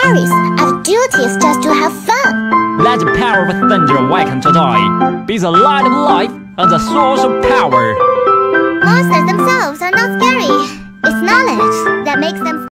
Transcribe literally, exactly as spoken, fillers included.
fairies have duties just to have fun. Let the power of thunder awaken today. Be the light of life and the source of power. Monsters themselves are not scary. It's knowledge that makes them